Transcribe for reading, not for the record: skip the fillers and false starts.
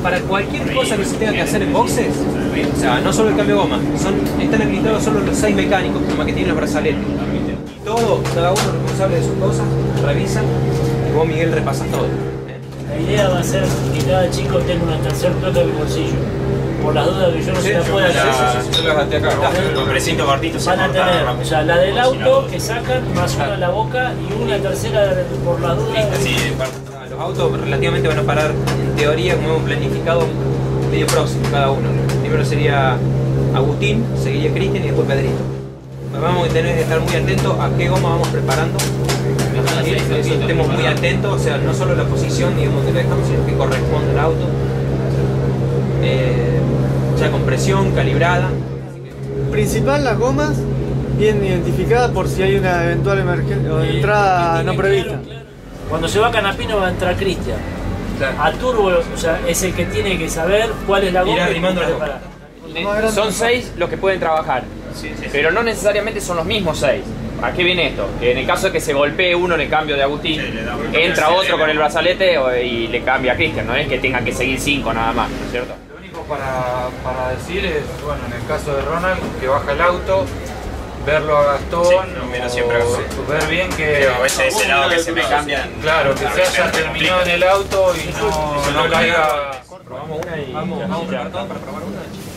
para cualquier cosa que se tenga que hacer en boxes, o sea, no solo el cambio de goma, están habilitados solo los 6 mecánicos, nomás que tienen los brazaletes. Y todo, cada uno responsable de sus cosas, revisan y vos, Miguel, repasas todo. La idea va a ser que cada chico tenga una tercera placa en el bolsillo. Por las dudas que yo no se la pueda hacer. Yo las gasté acá. Con precinto cortito se van a tener, o sea, la del auto que sacan, más una en la boca y una tercera por las dudas. Sí, los autos relativamente van a parar, en teoría, como hemos planificado, medio próximo cada uno. Primero sería Agustín, seguiría Cristian y después Pedrito. Vamos a tener que estar muy atentos a qué goma vamos preparando. Estemos muy atentos, o sea, no solo la posición, digamos, que la dejamos, sino que corresponde al auto. Ya con presión, calibrada. Principal, las gomas bien identificadas por si hay una eventual emergencia o entrada no prevista. Claro. Cuando se va a Canapino va a entrar Cristian. Claro. A Turbo, o sea, es el que tiene que saber cuál es la goma. Son 6 los que pueden trabajar, pero no necesariamente son los mismos 6. ¿A qué viene esto? Que en el caso de que se golpee uno en el cambio de Agustín, entra otro con el brazalete y le cambia a Cristian, no es que tenga que seguir 5 nada más, ¿no es cierto? Lo único para decir es, bueno, en el caso de Ronald, que baja el auto, verlo a Gastón, ver bien que a veces ese lado que se me cambian. Claro, que se haya terminado en el auto y no caiga. Probamos una y vamos a probar todo para probar una.